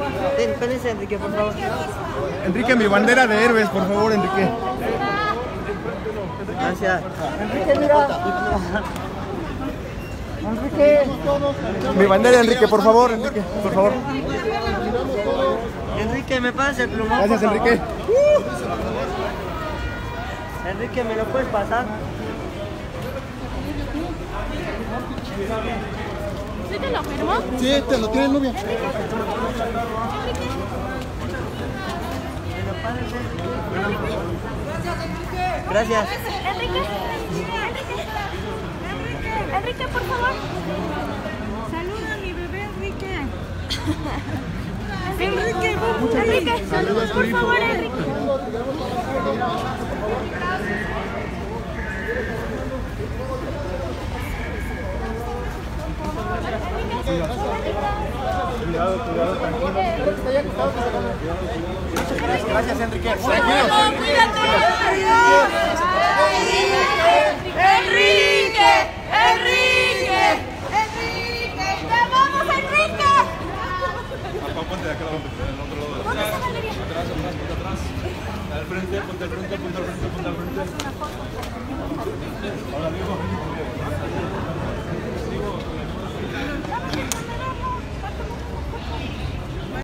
Espérense, Enrique, por favor. Enrique, mi bandera de héroes, por favor, Enrique. Gracias. Enrique, mira. Enrique. Mi bandera, Enrique, por favor, Enrique, por favor. Enrique, ¿me pasas el plumón? Gracias, Enrique. Enrique, ¿me lo puedes pasar? ¿Sí te lo firmó? Sí, te lo tiene, novia. Gracias. Enrique. Enrique, por favor. Saluda a mi bebé Enrique. Enrique, saludos, por favor, Enrique. Gracias, Enrique. Cuídate. Enrique. ¡Te amamos, Enrique! Ponte de acá, del otro lado. ¿Dónde está Valeria? Atrás. Al frente, ponte al frente.